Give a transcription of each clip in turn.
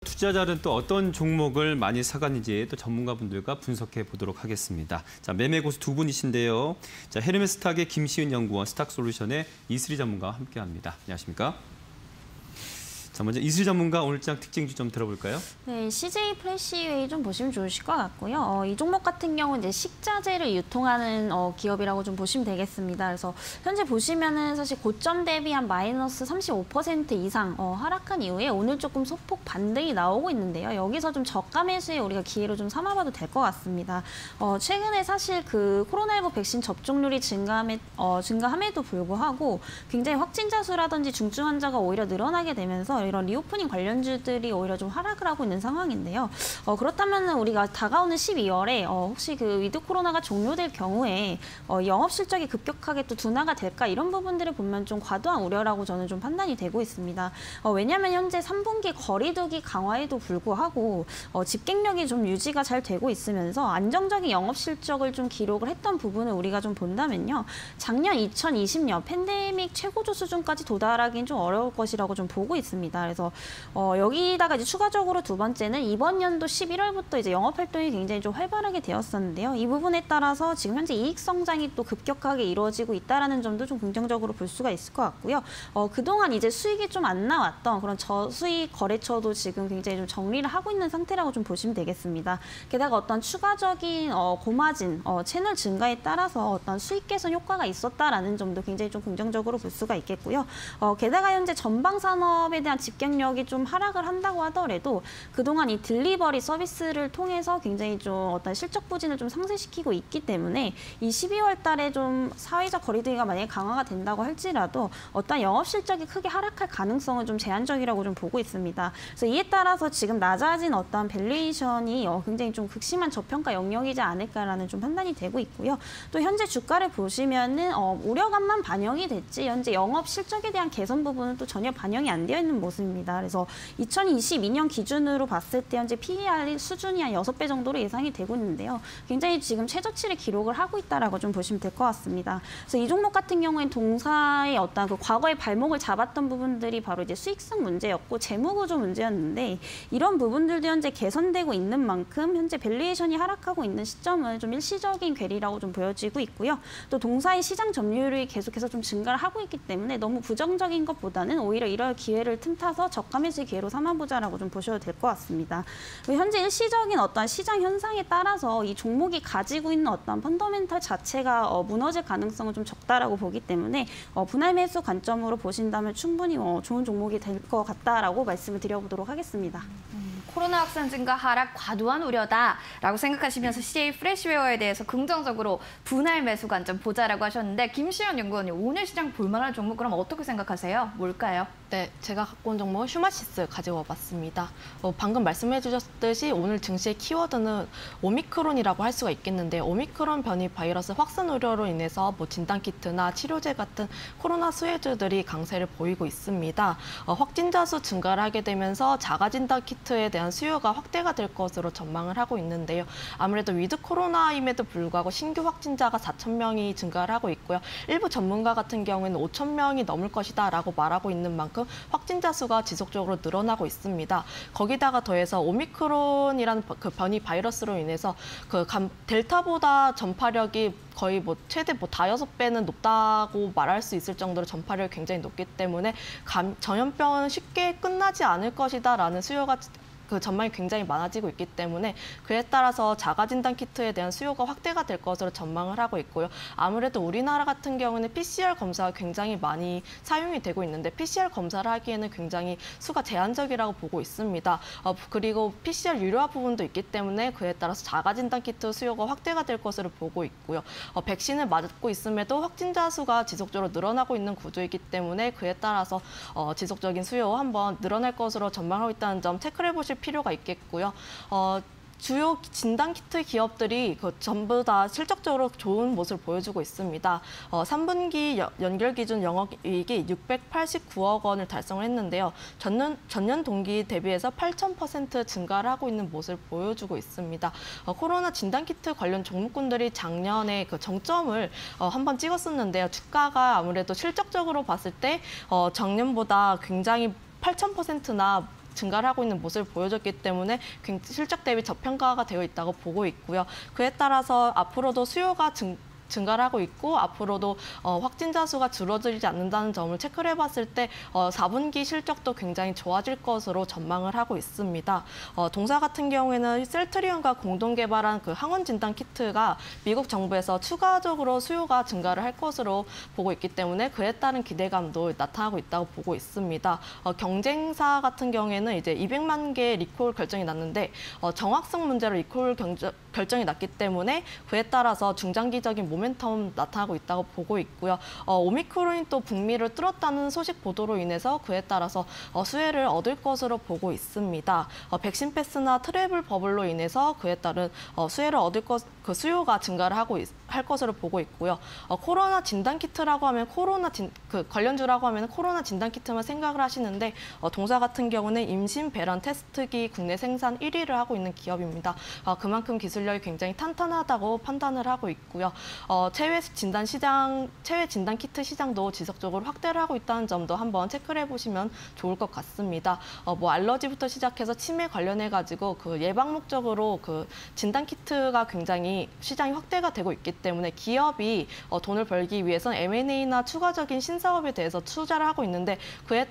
투자자들은 또 어떤 종목을 많이 사갔는지 또 전문가분들과 분석해 보도록 하겠습니다. 자, 매매 고수 두 분이신데요. 자, 헤르메스탁의 김시은 연구원, 스탁솔루션의 이슬희 전문가와 함께합니다. 안녕하십니까? 자, 먼저 이슬희 전문가 오늘 장 특징주 좀 들어볼까요? 네, CJ 프레시웨이 좀 보시면 좋으실 것 같고요. 이 종목 같은 경우는 이제 식자재를 유통하는 기업이라고 좀 보시면 되겠습니다. 그래서 현재 보시면은 사실 고점 대비 한 마이너스 35% 이상 하락한 이후에 오늘 조금 소폭 반등이 나오고 있는데요. 여기서 좀 저가 매수에 우리가 기회로 좀 삼아봐도 될 것 같습니다. 최근에 사실 그 코로나19 백신 접종률이 증가함에도 불구하고 굉장히 확진자 수라든지 중증 환자가 오히려 늘어나게 되면서 이런 리오프닝 관련주들이 오히려 좀 하락을 하고 있는 상황인데요. 그렇다면 우리가 다가오는 12월에 혹시 그 위드 코로나가 종료될 경우에 영업 실적이 급격하게 또 둔화가 될까 이런 부분들을 보면 좀 과도한 우려라고 저는 좀 판단이 되고 있습니다. 왜냐하면 현재 3분기 거리두기 강화에도 불구하고 집객력이 좀 유지가 잘 되고 있으면서 안정적인 영업 실적을 좀 기록을 했던 부분을 우리가 좀 본다면요. 작년 2020년 팬데믹 최고조 수준까지 도달하기는 좀 어려울 것이라고 좀 보고 있습니다. 그래서 여기다가 이제 추가적으로 두 번째는 이번 연도 11월부터 이제 영업 활동이 굉장히 좀 활발하게 되었었는데요. 이 부분에 따라서 지금 현재 이익 성장이 또 급격하게 이루어지고 있다라는 점도 좀 긍정적으로 볼 수가 있을 것 같고요. 그동안 이제 수익이 좀 안 나왔던 그런 저수익 거래처도 지금 굉장히 좀 정리를 하고 있는 상태라고 좀 보시면 되겠습니다. 게다가 어떤 추가적인 고마진 채널 증가에 따라서 어떤 수익 개선 효과가 있었다라는 점도 굉장히 좀 긍정적으로 볼 수가 있겠고요. 게다가 현재 전방 산업에 대한 집객력이 좀 하락을 한다고 하더라도 그동안 이 딜리버리 서비스를 통해서 굉장히 좀 어떤 실적 부진을 좀 상쇄시키고 있기 때문에 이 12월 달에 좀 사회적 거리두기가 만약에 강화가 된다고 할지라도 어떤 영업 실적이 크게 하락할 가능성은 좀 제한적이라고 좀 보고 있습니다. 그래서 이에 따라서 지금 낮아진 어떤 밸류에이션이 굉장히 좀 극심한 저평가 영역이지 않을까라는 좀 판단이 되고 있고요. 또 현재 주가를 보시면은 우려감만 반영이 됐지 현재 영업 실적에 대한 개선 부분은 또 전혀 반영이 안 되어 있는 모습입니다. 그래서 2022년 기준으로 봤을 때 현재 PER 수준이 한 6배 정도로 예상이 되고 있는데요. 굉장히 지금 최저치를 기록을 하고 있다라고 좀 보시면 될 것 같습니다. 그래서 이 종목 같은 경우에는 동사의 어떤 그 과거의 발목을 잡았던 부분들이 바로 이제 수익성 문제였고 재무구조 문제였는데 이런 부분들도 현재 개선되고 있는 만큼 현재 밸류에이션이 하락하고 있는 시점은 좀 일시적인 괴리라고 좀 보여지고 있고요. 또 동사의 시장 점유율이 계속해서 좀 증가를 하고 있기 때문에 너무 부정적인 것보다는 오히려 이럴 기회를 틈타서 저가 매수 기회로 삼아보자라고 좀 보셔도 될 것 같습니다. 현재 일시적인 어떤 시장 현상에 따라서 이 종목이 가지고 있는 어떤 펀더멘털 자체가 무너질 가능성은 좀 적다라고 보기 때문에 분할 매수 관점으로 보신다면 충분히 좋은 종목이 될 것 같다라고 말씀을 드려보도록 하겠습니다. 코로나 확산 증가 하락 과도한 우려다라고 생각하시면서 CJ 프레시웨어에 대해서 긍정적으로 분할 매수 관점 보자라고 하셨는데 김시현 연구원님 오늘 시장 볼만한 종목 그럼 어떻게 생각하세요? 뭘까요? 네, 제가 갖고 온 종목은 휴마시스 가지고 와봤습니다. 방금 말씀해 주셨듯이 오늘 증시의 키워드는 오미크론이라고 할 수가 있겠는데 오미크론 변이 바이러스 확산 우려로 인해서 진단키트나 치료제 같은 코로나 수혜주들이 강세를 보이고 있습니다. 확진자 수 증가를 하게 되면서 자가진단키트에 대한 수요가 확대가 될 것으로 전망을 하고 있는데요. 아무래도 위드 코로나임에도 불구하고 신규 확진자가 4,000명이 증가를 하고 있고요. 일부 전문가 같은 경우에는 5,000명이 넘을 것이다라고 말하고 있는 만큼 확진자 수가 지속적으로 늘어나고 있습니다. 거기다가 더해서 오미크론이라는 그 변이 바이러스로 인해서 그 델타보다 전파력이 거의 최대 5~6배는 높다고 말할 수 있을 정도로 전파력이 굉장히 높기 때문에 전염병은 쉽게 끝나지 않을 것이다라는 수요가 그 전망이 굉장히 많아지고 있기 때문에 그에 따라서 자가진단 키트에 대한 수요가 확대가 될 것으로 전망을 하고 있고요. 아무래도 우리나라 같은 경우는 PCR 검사가 굉장히 많이 사용이 되고 있는데 PCR 검사를 하기에는 굉장히 수가 제한적이라고 보고 있습니다. 그리고 PCR 유료화 부분도 있기 때문에 그에 따라서 자가진단 키트 수요가 확대가 될 것으로 보고 있고요. 백신을 맞고 있음에도 확진자 수가 지속적으로 늘어나고 있는 구조이기 때문에 그에 따라서 지속적인 수요 한번 늘어날 것으로 전망하고 있다는 점 체크해 보실 필요가 있겠고요. 주요 진단키트 기업들이 전부 다 실적적으로 좋은 모습을 보여주고 있습니다. 3분기 연결 기준 영업이익이 689억 원을 달성을 했는데요. 전년 동기 대비해서 8,000% 증가를 하고 있는 모습을 보여주고 있습니다. 코로나 진단키트 관련 종목군들이 작년에 그 정점을 한번 찍었었는데요. 주가가 아무래도 실적적으로 봤을 때 작년보다 굉장히 8,000%나 증가를 하고 있는 모습을 보여줬기 때문에 실적 대비 저평가가 되어 있다고 보고 있고요. 그에 따라서 앞으로도 수요가 증가를 하고 있고 앞으로도 확진자 수가 줄어들지 않는다는 점을 체크를 해봤을 때 4분기 실적도 굉장히 좋아질 것으로 전망을 하고 있습니다. 동사 같은 경우에는 셀트리온과 공동 개발한 그 항원 진단 키트가 미국 정부에서 추가적으로 수요가 증가를 할 것으로 보고 있기 때문에 그에 따른 기대감도 나타나고 있다고 보고 있습니다. 경쟁사 같은 경우에는 이제 200만 개 리콜 결정이 났는데 정확성 문제로 리콜 결정이 났기 때문에 그에 따라서 중장기적인 모멘텀 나타나고 있다고 보고 있고요. 오미크론이 또 북미를 뚫었다는 소식 보도로 인해서 그에 따라서 수혜를 얻을 것으로 보고 있습니다. 백신 패스나 트래블 버블로 인해서 그에 따른 수혜를 얻을 그 수요가 증가를 할 것으로 보고 있고요. 코로나 진단 키트라고 하면 관련주라고 하면 코로나 진단 키트만 생각을 하시는데 동사 같은 경우는 임신 배란 테스트기 국내 생산 1위를 하고 있는 기업입니다. 그만큼 기술력이 굉장히 탄탄하다고 판단을 하고 있고요. 체외 진단 키트 시장도 지속적으로 확대를 하고 있다는 점도 한번 체크를 해보시면 좋을 것 같습니다. 알러지부터 시작해서 치매 관련해 가지고 그 예방 목적으로 그 진단 키트가 굉장히 시장이 확대가 되고 있기 때문에 기업이 돈을 벌기 위해서는 M&A나 추가적인 신사업에 대해서 투자를 하고 있는데 그에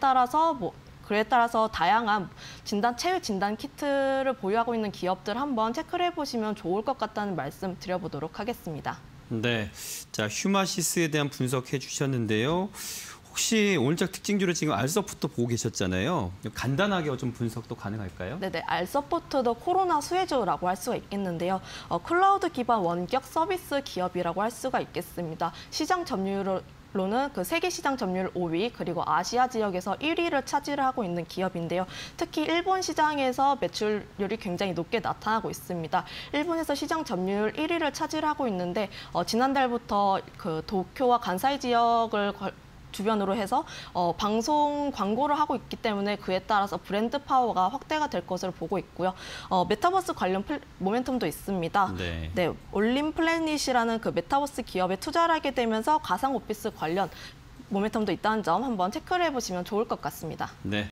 따라서 다양한 체외 진단 키트를 보유하고 있는 기업들 한번 체크를 해보시면 좋을 것 같다는 말씀 드려보도록 하겠습니다. 네, 자 휴마시스에 대한 분석해 주셨는데요. 혹시 오늘적 특징주를 지금 알서프트 보고 계셨잖아요. 간단하게 좀 분석도 가능할까요? 네네, 알서프트도 코로나 수혜주라고 할 수가 있겠는데요. 클라우드 기반 원격 서비스 기업이라고 할 수가 있겠습니다. 시장 점유율로는 그 세계 시장 점유율 5위 그리고 아시아 지역에서 1위를 차지를 하고 있는 기업인데요. 특히 일본 시장에서 매출률이 굉장히 높게 나타나고 있습니다. 일본에서 시장 점유율 1위를 차지를 하고 있는데 지난달부터 그 도쿄와 간사이 지역을 주변으로 해서 방송 광고를 하고 있기 때문에 그에 따라서 브랜드 파워가 확대가 될 것으로 보고 있고요. 메타버스 관련 모멘텀도 있습니다. 네, 올림플래닛이라는 그 메타버스 기업에 투자를 하게 되면서 가상 오피스 관련 모멘텀도 있다는 점 한번 체크를 해보시면 좋을 것 같습니다. 네,